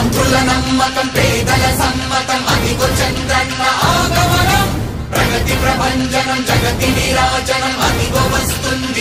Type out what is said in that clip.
మంత్రుల నమ్మకం పేదల సమ్మతం అదిగో చంద్రన్న ఆగమనం ప్రగతి ప్రభంజనం జగతి విరాజనం అదిగో వస్తుంది